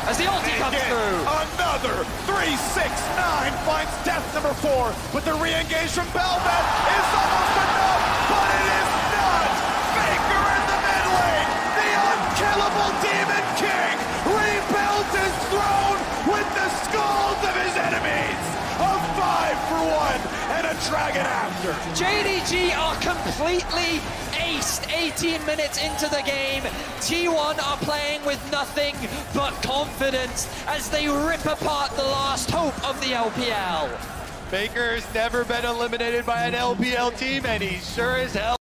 as the ulti comes through. Another 369 finds death number 4, but the re-engage from Belvet is almost enough, but it is not! Faker in the mid lane, the unkillable Demon King rebuilds his throne with the skulls of his enemies! A 5-for-1 and a dragon after. JDG are completely aced 18 minutes into the game. T1 are playing with nothing but confidence as they rip apart the last hope of the LPL. Faker's never been eliminated by an LPL team, and he sure as hell